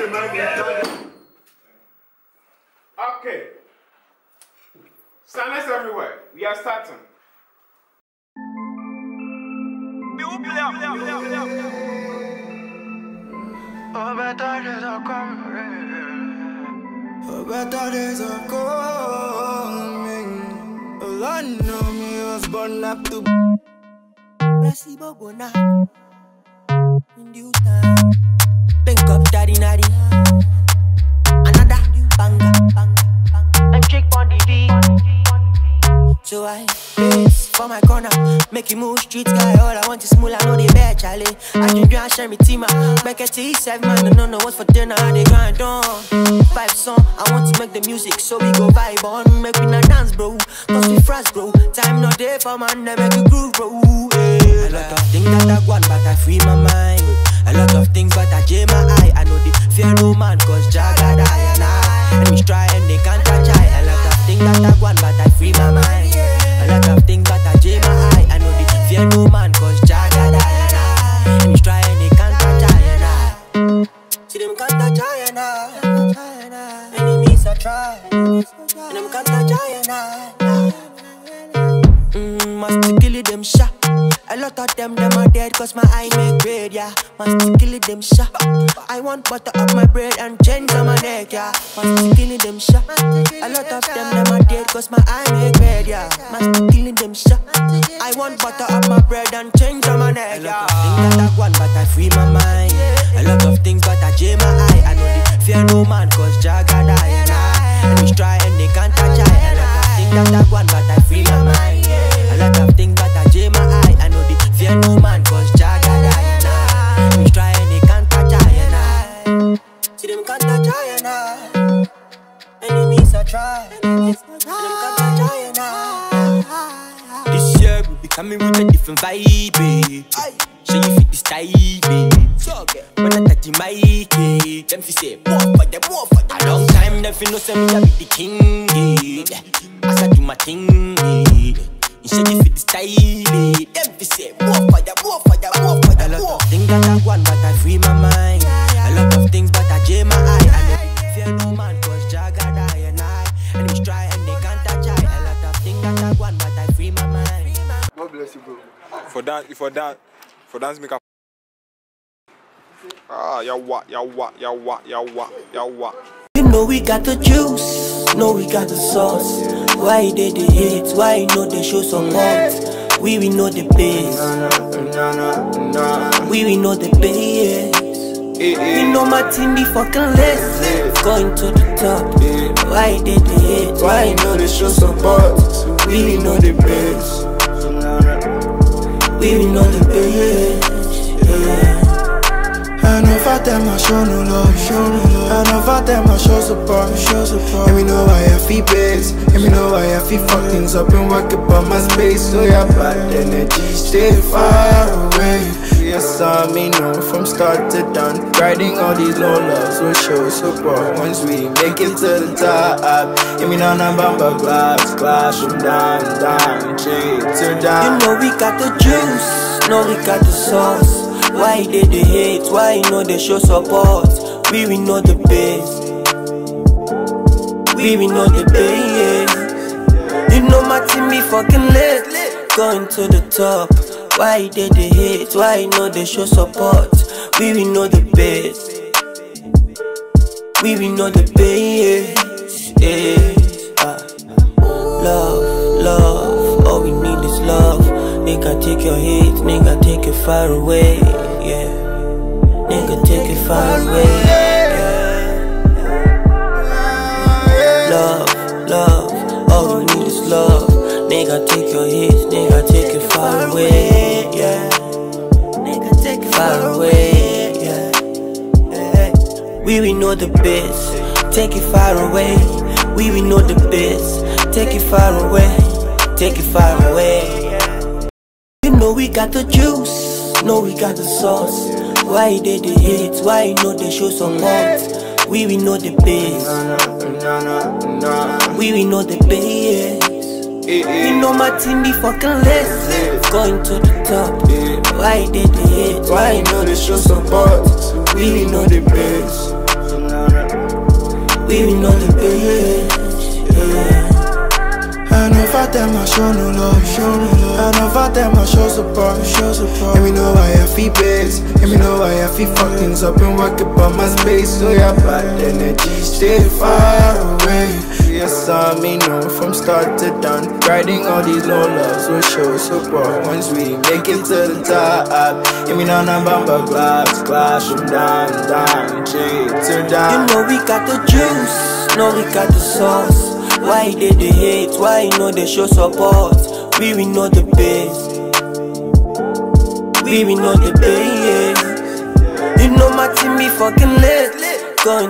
Okay. Silence everywhere. We are starting. Better days are coming. All I know me was born up to Placebo Bona in due time. Pink up daddy natty. Another banger. And trick on the beat. So I pace for my corner, make you move street guy. All I want is smooth, I know they bad, Charlie. I can grind, share me team, back at T7, man, I don't know what's for dinner, how they grind on. Vibe song, I want to make the music, so we go vibe on. Make me not dance, bro, cause we fast, bro. Time not there for man, never make you groove, bro. Yeah. A lot of things that I want, but I free my mind. A lot of things, but I jam my eye. I know they fear no man, cause Jaga die and I. And we try and they can't touch I. A lot of things that I want, but I free my mind. A lot of things, but I jam my eye. I know they fear no man, cause Jaga die and I. And we try and they can't touch I and I. See them can't touch I and I. Enemies are try. And them can't touch I and I. Must kill them shot. A lot of them are dead cause my eye make bread, yeah. Must kill them shot. I want butter up my bread and change on my neck, yeah. Must kill them shot. A lot of them are dead cause my eye make bread, yeah. Must kill them shot. I want butter up my bread and change on my neck, yeah. A lot of things that I want but I free my mind. A lot of things but I jam my eye. I know they fear no man cause Jaga die and I. And we try and they can't touch I. A lot of things that I want but I free my mind. A lot of things but I jam my eye. I know they fear no man cause Jaga die and I. We try and they can't touch I and I. See them can't touch I and I. Enemies are try. Them can't touch I and I. This year we be coming with a different vibe. Show you fit this style. When I touch the mic, them fi say more for them, more for them. A long time them fi know say me a be the king. As I do my thing. Show you fit the style. Them fi say more for them, more for them, more for them. A lot of things that I want but I free my mind. A lot of things but I jam my eye. I know fear no man cause Jaga die and I. And we try and they can't touch I. A lot of things that I want but I free my mind. God bless you, bro. For dance make up. Yawa. You know we got the juice, know we got the sauce. Why they hate, why you know they show support. We know the base. We know the base. We know my team be fucking lit. Going to the top. Why they hate, why you know they show support. We know the base. We know the base. And if I tell my show no love, and if I tell my show support, and we know why I feel base, and we know why I feel fuck things up and work upon my space. So yeah, bad energy, stay far away. Yes, I mean no, from start to done, riding all these low loves will show support. Once we make it to the top, and we know I'm bumper glass from down, straight to down. You know we got the juice, know we got the sauce. Why they hate, why you know they show support. We know the base. We know the base. You know my team be fucking lit. Going to the top. Why they hate, why you know they show support. We know the base. We know the base. Love, all we need is love. Nigga take your hate, nigga take it far away, yeah. Nigga take it far away, yeah. Love, all we need is love. Nigga take your hate, nigga take it far away, yeah. Nigga take it far away, yeah. We know the best, take it far away. We know the best, take it far away, take it far away. You know we got the juice, know we got the sauce. Why they hate, why you know they show support. We know the base. We know the base. You know my team be fucking lit. Going to the top. Why they hate, why you know they show support. We know the base. we know the best, yeah. I know for them I show no love, I know for them I show support, And me know why I feel base, and me know why I feel fuck things up and work upon my space. So yeah, bad energy stay far away. Yes, I me know from start to done. Riding all these low loves will show support. Once we make it to the top, and me know na bumper glass from down, straight to down. You know we got the juice, know we got the sauce. Why they hate, why you know they show support? We know the best, we know the best. You know my team be fucking lit.